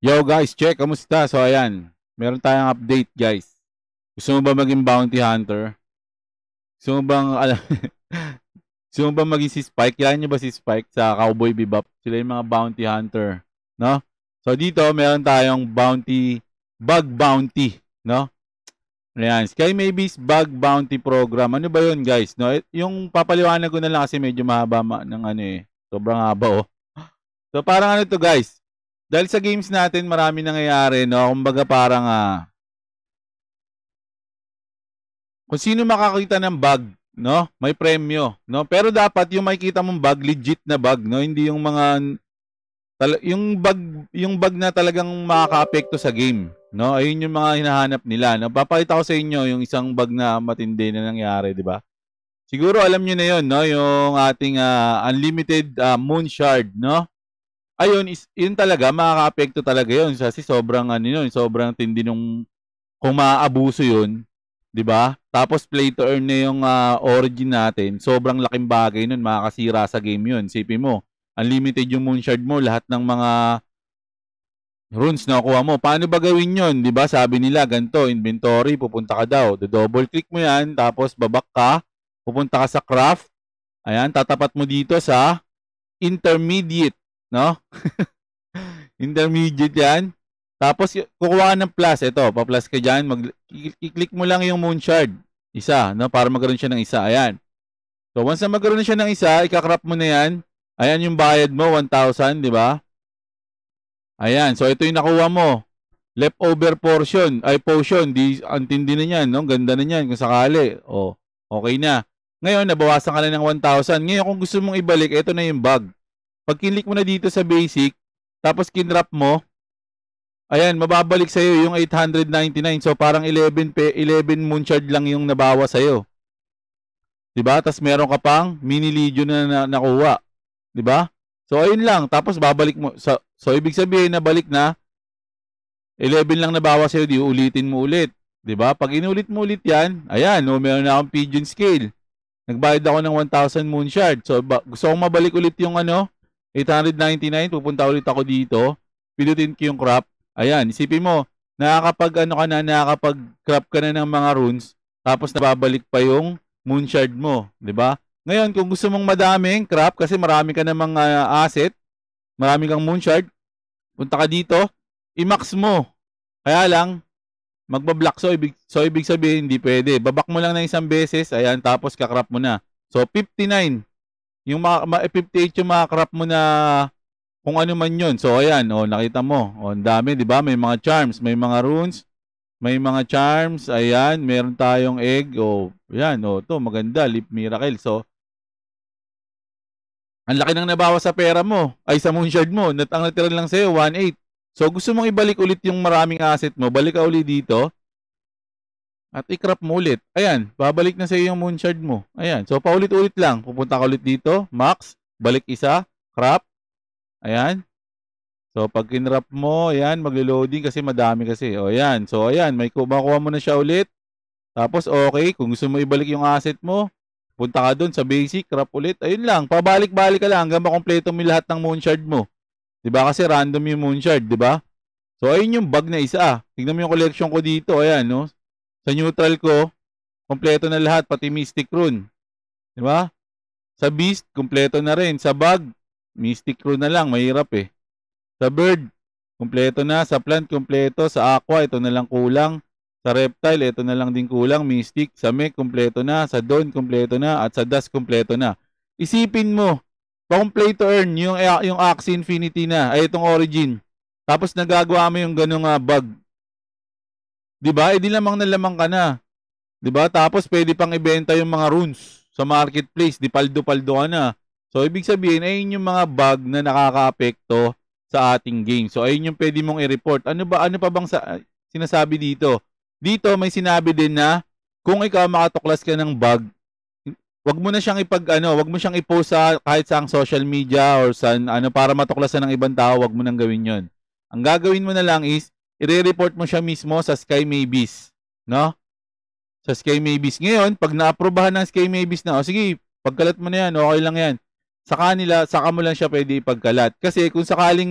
Yo guys, check, kamusta? So ayan, meron tayong update guys. Gusto mo ba maging bounty hunter? Gusto mo bang, gusto mo ba maging si Spike? Kilala niyo ba si Spike sa Cowboy Bebop? Sila yung mga bounty hunter, no? So dito, meron tayong bug bounty, no? Ayan, Sky Maybe's bug bounty program. Ano ba yun guys? No? Yung papaliwanag ko na lang kasi medyo mahaba ng ano eh. Sobrang haba oh. So parang ano to guys? Dahil sa games natin marami nangyayari, no? Kumbaga parang kung sino makakita ng bug, no? May premyo, no? Pero dapat yung makikita mong bug, legit na bug, no? Hindi yung mga yung bug na talagang makakaapekto sa game, no? Ayun yung mga hinahanap nila, no? Papakita ko sa inyo yung isang bug na matindi na nangyari, di ba? Siguro alam niyo na yon, no? Yung ating unlimited moon shard, no? Ayun, yun talaga, makaka-apekto talaga yun. Kasi sobrang, ano yun, sobrang tindi nung, kung maaabuso yun, di ba? Tapos play to earn na yung origin natin. Sobrang laking bagay nun, makakasira sa game yun. Sipin mo, unlimited yung moonshard mo, lahat ng mga runes na kuha mo. Paano ba gawin yun? Di ba? Sabi nila, ganito, inventory, pupunta ka daw. Double click mo yan, tapos babak ka, pupunta ka sa craft. Ayan, tatapat mo dito sa intermediate, no? Intermediate yan. Tapos, kukuha ka ng plus. Ito, pa-plus ka dyan. I-click mo lang yung moon shard. Isa, no? Para magkaroon siya ng isa. Ayan. So, once na magkaroon na siya ng isa, ikakrap mo na yan. Ayan yung bayad mo, 1,000, di ba? Ayan. So, ito yung nakuha mo. Leftover portion, ay potion. Antindi na yan, no? Ganda na yan kung sakali. O, okay na. Ngayon, nabawasan ka na ng 1,000. Ngayon, kung gusto mong ibalik, ito na yung bug. Pag kinlik mo na dito sa basic, tapos kinrap mo, ayan, mababalik sa'yo yung 899. So, parang 11 moonshard lang yung nabawa sa'yo. Diba? Tapos meron ka pang mini legion na nakuha. Diba? So, ayun lang. Tapos babalik mo. So ibig sabihin na balik na, 11 lang nabawa sa'yo, di ulitin mo ulit. Diba? Pag inulit mo ulit yan, ayan, no, meron na akong pigeon scale. Nagbayad ako ng 1,000 moonshard. So, gusto kong mabalik ulit yung 899. Pupunta ulit ako dito. Pinutin ko yung crop. Ayan, isipin mo, nakakapag-crop ka na ng mga runes, tapos nababalik pa yung moonshard mo, di ba? Ngayon, kung gusto mong madaming crop, kasi marami ka namang asset, marami kang moonshard, punta ka dito, i-max mo. Kaya lang, magbablock. So, ibig sabihin, hindi pwede. Babak mo lang ng isang beses, ayan, tapos kakrap mo na. So, 59. Yung 58 yung makakrap mo na kung ano man yun. So, ayan, nakita mo. Ang dami, di ba? May mga charms, may mga runes, may mga charms. Ayan, meron tayong egg. Ayan, to maganda. Leaf Miracle. So, ang laki ng nabawa sa pera mo. Ay, sa moonshard mo. Ang natira lang sa'yo, 1.8. So, gusto mong ibalik ulit yung maraming asset mo. Balik ka ulit dito. At i-crop mo ulit. Ayan, babalik na sa'yo yung moonshard mo. Ayan, so paulit-ulit lang. Pupunta ka ulit dito. Max, balik isa, crop. Ayan. So, pag kinrap mo, ayan, maglo-loading kasi madami kasi. Ayan. So, ayan, makuha mo na siya ulit. Tapos, okay, kung gusto mo ibalik yung asset mo, punta ka dun sa basic, crop ulit. Ayun lang, pabalik-balik ka lang hanggang makompleto mo lahat ng moonshard mo. Diba? Kasi random yung moonshard, diba? So, ayun yung bug na isa. Tignan mo yung collection ko dito. Ayan, no? Sa neutral ko, kompleto na lahat, pati Mystic Rune. Diba? Sa Beast, kompleto na rin. Sa Bug, Mystic Rune na lang, mahirap eh. Sa Bird, kompleto na. Sa Plant, kompleto. Sa Aqua, ito na lang kulang. Sa Reptile, ito na lang din kulang. Mystic, sa Mech, kompleto na. Sa Dawn, kompleto na. At sa Dust, kompleto na. Isipin mo, pa-complete to earn, yung Axie Infinity na, ay itong Origin. Tapos nagagawa mo yung ganung bug. Diba? Di lamang na lamang ka na. Diba? Tapos pwede pang ibenta yung mga runes sa marketplace. Di paldo-paldo ka na. So, ibig sabihin, ayun yung mga bug na nakaka-apekto sa ating game. So, ayun yung pwede mong i-report. Ano pa bang sinasabi dito? Dito, may sinabi din na kung ikaw makatuklas ka ng bug, wag mo na siyang wag mo siyang i-post sa kahit saang social media or sa para matuklasan ng ibang tao, wag mo nang gawin 'yon. Ang gagawin mo na lang is i-report mo siya mismo sa Sky Maybe's, no? Sa Sky Maybe's. Ngayon, pag na-aprobahan ng Sky Maybe's na, sige, pagkalat mo na yan, okay lang yan. Saka mo lang siya pwede ipagkalat. Kasi kung sakaling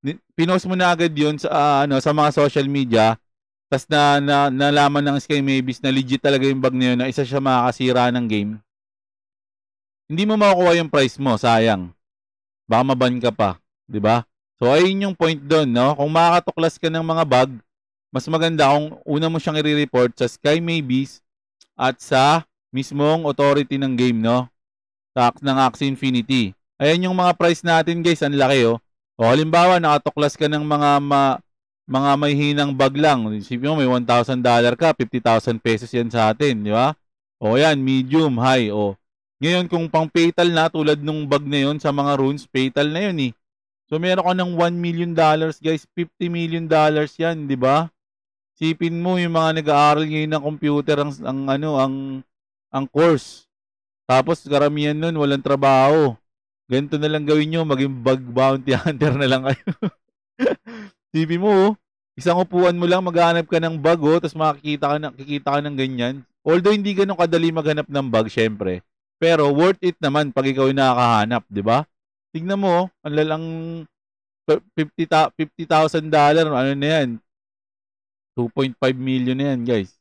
pinost mo na agad yun sa, sa mga social media, tas nalaman ng Sky Maybes na legit talaga yung bag na yun, na isa siya makakasira ng game, hindi mo makukuha yung price mo, sayang. Baka maban ka pa, di ba? So, ayun yung point doon, no? Kung makakatuklas ka ng mga bag, mas maganda kung una mo siyang i-report sa Sky Maybes at sa mismong authority ng game, no? Ng Axie Infinity. Ayan yung mga price natin, guys. Ang laki, oh. O, halimbawa, nakatuklas ka ng mga may hinang bag lang. Isipin mo, may $1,000 ka, 50,000 pesos yan sa atin, di ba? O, yan, medium, high, o. Ngayon, kung pang fatal na, tulad nung bag na yun, sa mga runes, fatal na yun, eh. So, meron ka ng $1 million, guys. $50 million yan, di ba? Sipin mo yung mga nag-aaral ngayon ng computer ang course. Tapos karamihan nun walang trabaho. Ganito na lang gawin nyo, maging bug bounty hunter na lang kayo. Sipin mo, isang upuan mo lang maghanap ka ng bug, tapos kikita ka ng ganyan. Although hindi ganun kadali maghanap ng bug, syempre. Pero worth it naman pag ikaw yung nakakahanap, di ba? Tignan mo, ang lalang $50,000, ano na yan? 2.5 million na yan, guys.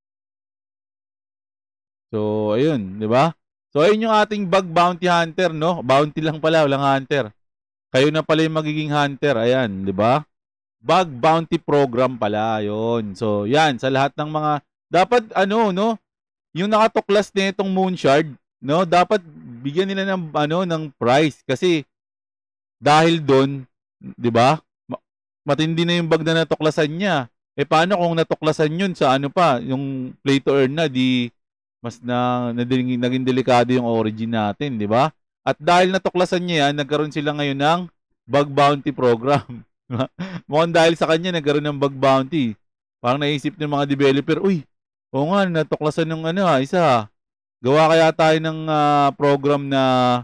So, ayun, di ba? So, ayun yung ating bug bounty hunter, no? Bounty lang pala, walang hunter. Kayo na pala yung magiging hunter, ayan, di ba? Bug bounty program pala, yun. So, yan, sa lahat ng mga, dapat, no? Yung nakatuklas na itong Moonshard, no? Dapat bigyan nila ng price. Kasi, dahil doon, di ba? Matindi na yung bug na natuklasan niya. Paano kung natuklasan yun sa yung play to earn na, mas naging delikado yung origin natin, di ba? At dahil natuklasan niya yan, nagkaroon sila ngayon ng bug bounty program. Mukhang dahil sa kanya, nagkaroon ng bug bounty. Parang naisip ng mga developer, uy, oo nga, natuklasan ng isa. Gawa kaya tayo ng program na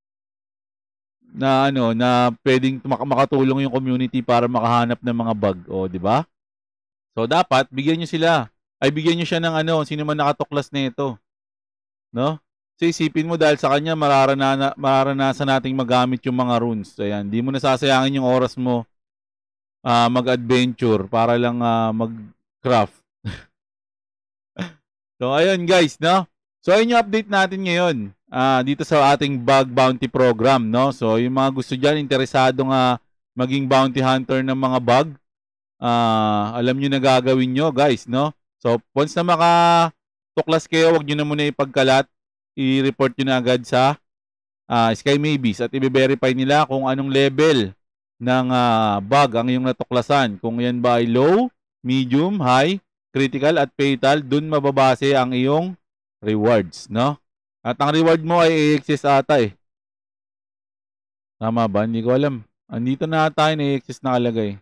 pwedeng makatulong yung community para makahanap ng mga bug, di ba? So, dapat, bigyan nyo siya ng sino man nakatuklas na ito. No? So, isipin mo dahil sa kanya, mararanasan nating magamit yung mga runes. Ayan, di mo nasasayangin yung oras mo mag-adventure para lang mag-craft. So, ayun guys, no? So, ayun yung update natin ngayon dito sa ating bug bounty program, no? So, yung mga gusto dyan, interesadong maging bounty hunter ng mga bug, alam nyo na gagawin nyo, guys, no? So, once na makatuklas kayo, wag nyo na muna ipagkalat, i-report nyo na agad sa Sky Maybes at i-verify nila kung anong level ng bug ang iyong natuklasan. Kung yan ba ay low, medium, high, critical at fatal, dun mababase ang iyong rewards, no? At ang reward mo ay AXS ata eh. Tama ba? Hindi ko alam. Andito na tayo na AXS nakalagay.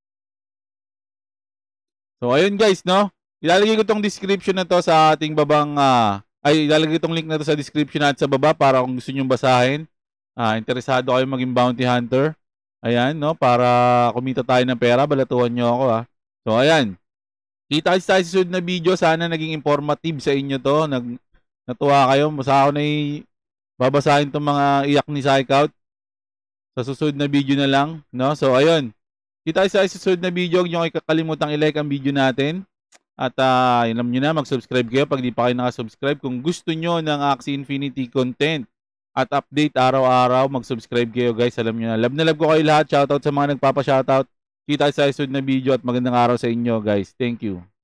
So, ayun guys, no? Ilalagay ko tong description na to sa ating ilalagay itong link na to sa description at sa baba para kung gusto nyo basahin. Interesado kayo maging bounty hunter. Ayan, no? Para kumita tayo ng pera, balatuhan nyo ako, So, ayan. Kita tayo sa susunod na video. Sana naging informative sa inyo to. Natuwa kayo. Basta ako na babasahin itong mga iyak ni Psychout. Sa susunod na video na lang, no? So, ayun. Kita tayo sa susunod na video. Huwag nyo kayo kakalimutang i-like ang video natin. At alam nyo na, mag-subscribe kayo pag di pa kayo nakasubscribe. Kung gusto nyo ng Axie Infinity content at update araw-araw, mag-subscribe kayo guys. Alam nyo na. Love na love ko kayo lahat. Shoutout sa mga nagpapa-shoutout. Kita tayo sa susunod na video at magandang araw sa inyo guys. Thank you.